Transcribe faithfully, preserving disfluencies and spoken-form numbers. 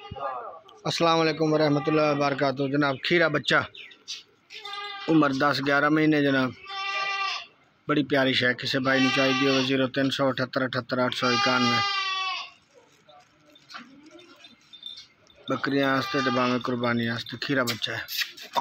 अस्सलाम वालेकुम वरहमतुल्लाहि वबरकातुहू। जनाब खीरा बच्चा उम्र दस ग्यारह महीने जनाब, बड़ी प्यारी शै। किसी भाई नूं चाहिदी होवे जीरो तीन सौ अठहत्तर अठहत्तर अठ सौ इक्यानवे। बकरियां आस्ते ते भावें कुर्बानी आस्ते खीरा बच्चा है।